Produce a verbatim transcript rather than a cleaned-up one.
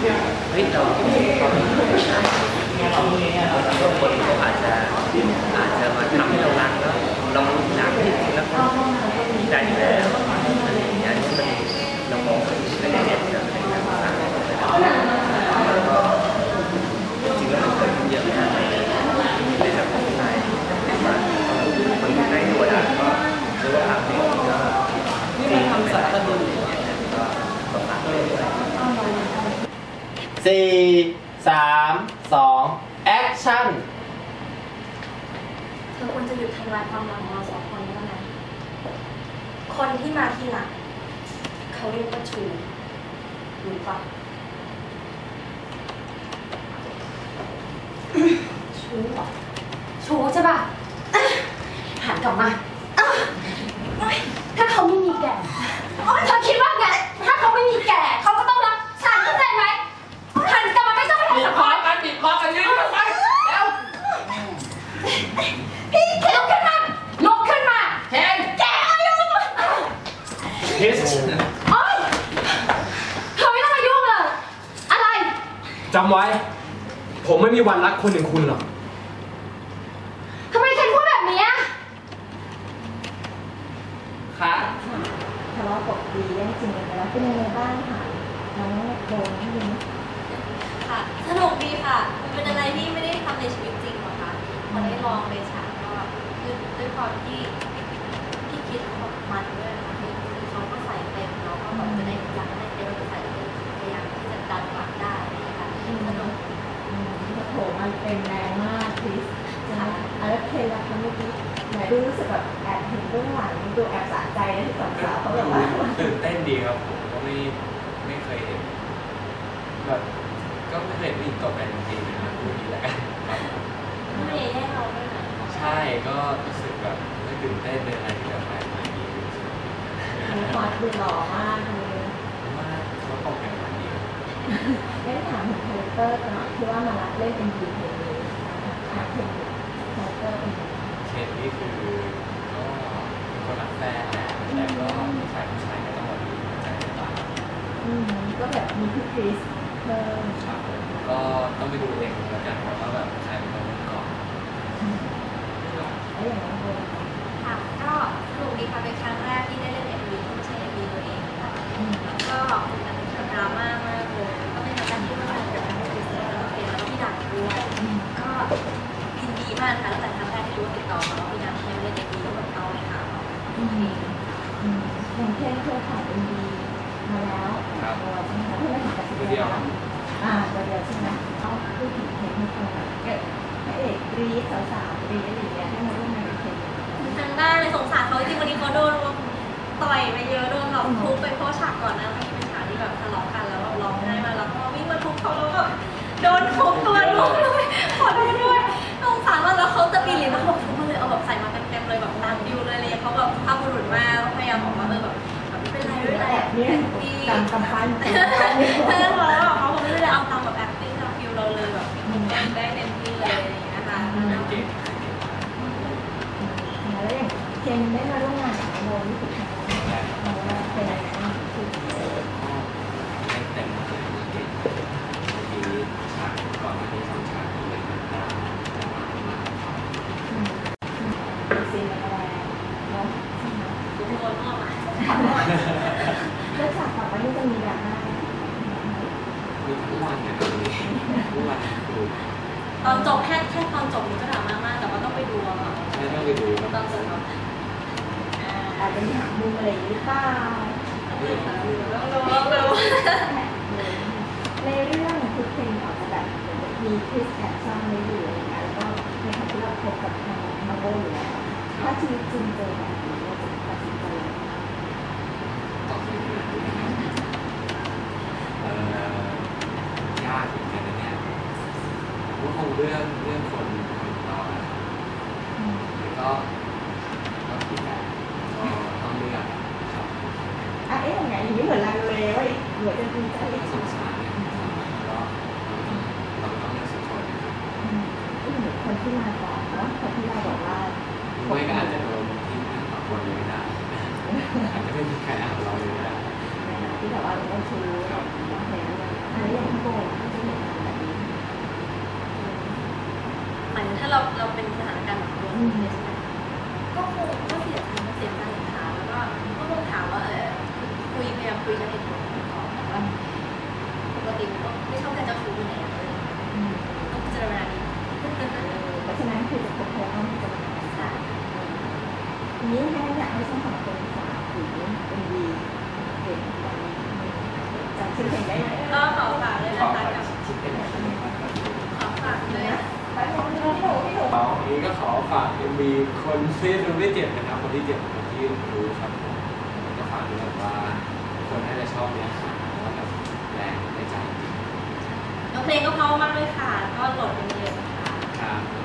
เฮ้ยเราบางคนเขาอาจจะอาจจะมาทำให้เรารักแล้วเรารู้หนักที่จริงแล้วก็ดีใจอยู่แล้วอะไรอย่างเงี้ยนี่มันเรามองในเด็กๆในการศึกษาแล้วก็จริงๆแล้วมันเกิดขึ้นเยอะมากในสังคมไทยว่าคนในตัวด่านก็หรือว่าทางเด็กก็นี่มันทำสารคดีก็ต้องรักเลยสี่สามสองแอคชั่นเธอควรจะหยุดทำลายความหวังของเราสองคนนี้แล้วนะคนที่มาทีหลังเขาเรียกว่าชูรู้ปะชูเหรอชูใช่ปะหันกลับมาถ้าเขาไม่มีแก่เธอคิดว่าไงถ้าเขาไม่มีแก่เขาก็ต้องรักฉันเข้าใจไหมหันกลับมาไม่ต้องไปบีบคอกันบีบคอกันยืนกันไปแล้วพี่ลุกขึ้นมาลุกขึ้นมาเคนแกอายุคิสโอ๊ยเธอไม่ต้องมายุ่งเลยอะไรจำไว้ผมไม่มีวันรักคนอย่างคุณหรอกทำไมเคนพูดแบบนี้คะทะเลาะตบตีเล่นจริงกันไปแล้วเป็นยังไงบ้างค่ะน้องโดนที่ยิงค่ะสนุกดีค่ะมันเป็นอะไรที่ไม่ได้ทำในชีวิตจริงหรอกค่ะพอได้ลองในฉากก็คือด้วยความที่พี่คิดของมันด้วยค่ะคือเขาก็ใส่เต็มเราก็แบบจะได้อยากได้เต็มก็ใส่เต็มพยายามที่จะดันหลักได้นะคะสนุกโหมันเป็นแรงมากคริสนะคะแล้วเคยรับคำเมื่อกี้ไหนดูรู้สึกแบบแอบเห็นเบื้องหลังดูแอบสะใจนะที่สองสาวเขาแบบว่าตื่นเต้นดีครับผมก็ไม่ไม่เคยเห็นแบบก็ไม่เคยได้ยินตบกันจริงๆนะพูดดีแล้วกันไม่แย่เราด้วยนะใช่ก็รู้สึกแบบไม่ตื่นเต้นเป็นอะไรที่แบบแปลกใหม่ดีมีความดูหล่อมากเลยว่าเขาตกกันมาดีได้ถามถึงคาแรคเตอร์กันหน่อยที่ว่ามารับเล่นเป็นดีเพลงนี้นะคะเพลงคาแรคเตอร์เป็นเชนนี่คือก็เป็นคนรักแฟนแหละแต่ก็ฝ่ายผู้ชายก็ต้องมาดูใจต่างอืมก็แบบมีพี่คริสเพิ่มครับก็ต้องไปดูเองแล้วกันว่าแบบใครเป็นคนเล่นก่อนแล้วอย่างนั้นเลยค่ะก็สนุกดีค่ะเป็นครั้งแรกที่ได้เล่นเอ็มวีที่ไม่ใช่เอ็มวีตัวเองค่ะแล้วก็เป็นดราม่ามากเลยก็เป็นการที่ว่าเกิดการสื่อสารแล้วเป็นแล้วก็พี่ดักด้วยก็ยินดีมากค่ะตั้งแต่ครั้งแรกที่รู้ติดต่อมาว่าพี่ดักให้เล่นเอ็มวีแล้วแบบเอาเลยค่ะอืมอืมอย่างเช่นเคยถ่ายเอ็มวีมาแล้วตัวใช่ไหมคะที่ไม่ถึงกับสิบเดียวอ่าตัวเดียวใช่ไหมเอาพูดถึงเทคนิคของเกิดพระเอกรีดสาวๆรีดอะไรอย่างเงี้ยให้มาร่วมงานกับเคนทางด้านเลยสงสารเขาจริงวันนี้เขาโดนต่อยไปเยอะโดนแบบทุบไปเพราะฉากก่อนนะที่เป็นฉากที่แบบทะเลาะกันแล้วร้องไห้มาแล้วก็วิ่งมาทุบเขาแล้วก็โดนทุบตัวลูกเลยขอโทษด้วยสงสารมากแล้วเขาจะปีนหรือมาบอกทุบมาเลยเอาแบบใส่มาเต็มๆเลยแบบตามดิวเลยเลยเขาแบบทำบุรุษมาพยายามบอกว่าเออแบบไม่เป็นไรไม่เป็นไรเนี่ยตามกำปั้นเออบอกแล้วเขาไม่ได้เอาตามแบบ acting ตามฟิลเราเลยแบบได้เต็มที่เลยอะไรอย่างเงี้ยค่ะแล้วอย่างเคนได้มาร่วมงานกับโมนี่คือครั้งแรกเป็นอะไรบ้างคือเต็มเลยเก่งทีฉากก่อนที่สองฉากที่เป็นดาวซีนอะไรเนาะทุกคนออกมาแล้วฉากต่อไปนี่จะมีดราม่ามีทุกวันเนี่ยตอนนี้ทุกวันดูตอนจบแค่แค่ตอนจบนี่ก็ดราม่ามากแต่ว่าต้องไปดูอ่ะใช่ต้องไปดูตอนจบอาจจะมีหักมุมอะไรหรือเปล่าต้องดูต้องดูในเรื่องคือเพลงออกมาแบบมีคริสแอบซ่อนไว้อยู่อะไรเงี้ยแล้วก็ในคำที่เราพบกับทางมาโบอยู่แล้วถ้าชีวิตจริงเจอแบบนี้เราจะตัดสินใจต้องเป็นแบบนี้เอ่อยากเหมือนกันนะเนี่ยก็คงเรื่องเรื่องคนคนต่อแล้วก็ก็คิดแบบก็ต้องเลือกครับอ่ะเอ๊ะยังไงอย่างนี้เหมือนลังเลว่าเหมือนจะจริงใจสงสารเนี่ยก็เราต้องเลือกสักคนก็เหมือนคนที่มาก่อนเนาะคนที่เราบอกว่าไม่ก็อาจจะโดนทิ้งทั้งสองคนเลยได้อาจจะไม่มีใครอ่านเราเลยได้ที่แบบว่าเราต้องชูเราเพลงนั้นอะไรอย่างที่โบที่จะเห็นแบบนี้หมายถึงถ้าเราเราเป็นสถานการณ์แบบนี้ใช่ไหมก็คงก็เสียใจเสียใจถามแล้วก็ก็คงถามว่าเออคุยพยายามคุยกันเหตุผลก่อนแต่ว่าปกติก็ไม่ชอบการเจ้าชู้อยู่แล้วต้องพิจารณาดีเพราะฉะนั้นคือจะพบเธอต้องพิจารณาใช่ทีนี้แค่อยากให้ช่างของเป็นฝาหรือเป็นดีเด็กจำชื่อเพลงได้ไหมก็ขอฝากเลยนะคะกับชิดเป็นขอฝากเลยนะไปมองที่หนูที่หนูเปานี้ก็ขอฝาก เอ็ม วี คนที่ดูไม่เจ็บนะครับคนที่เจ็บคนที่รู้ครับผมก็ฝากด้วยว่าคนน่าจะชอบเนื้อหาว่าแบบแรงในใจจริงเพลงก็เพราะมากเลยค่ะ ก็โหลดกันเยอะนะคะครับ